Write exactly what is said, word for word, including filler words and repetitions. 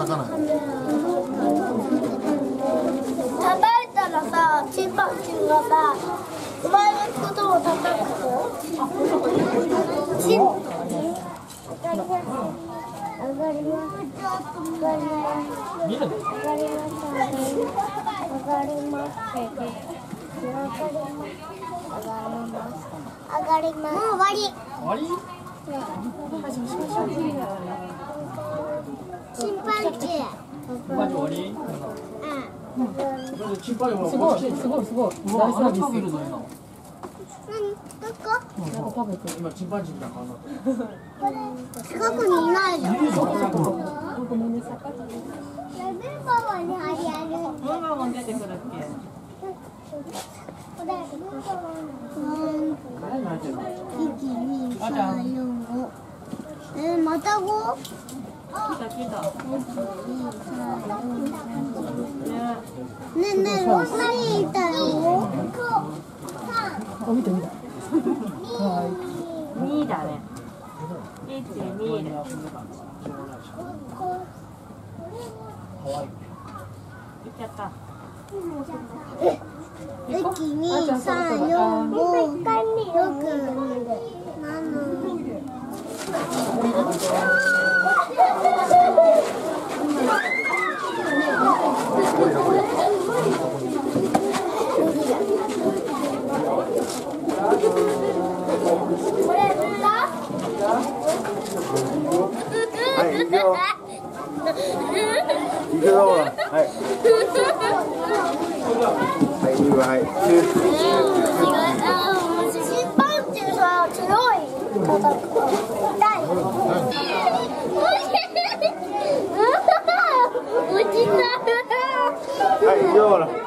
叩かない。 叩いたらさ、チンパンジーがさ、お前のことを叩くの？チン上がります。上がります。 見るの？ 上がります。上がります。上がります。上がります。もう終わり。 終わり？ チンパンジー。 マジ終わり？ うん。 チンパンジーすごいすごいすごい。大サービス。 食べるの今。 何？どこ？ 食べてる。 今チンパンジーみたいな顔になってる。 近くにいないじゃん。 いるよ。 ごめんなさい。 パパにありある。 ママも出てくるっけ？ 一二三四五。え、また五？ 来た来た。 ねえねえ、ローマリーいたよ。 あ、見て見て。はい。 にだね。いち、にで。 可愛い。 いっちゃった。 一二三四五六七。 はい、行くよ。行くよ、ほら。はい。はい、いいわ、はい。 チンパンジーさ、強い。痛い。 はい、行くよ、ほら。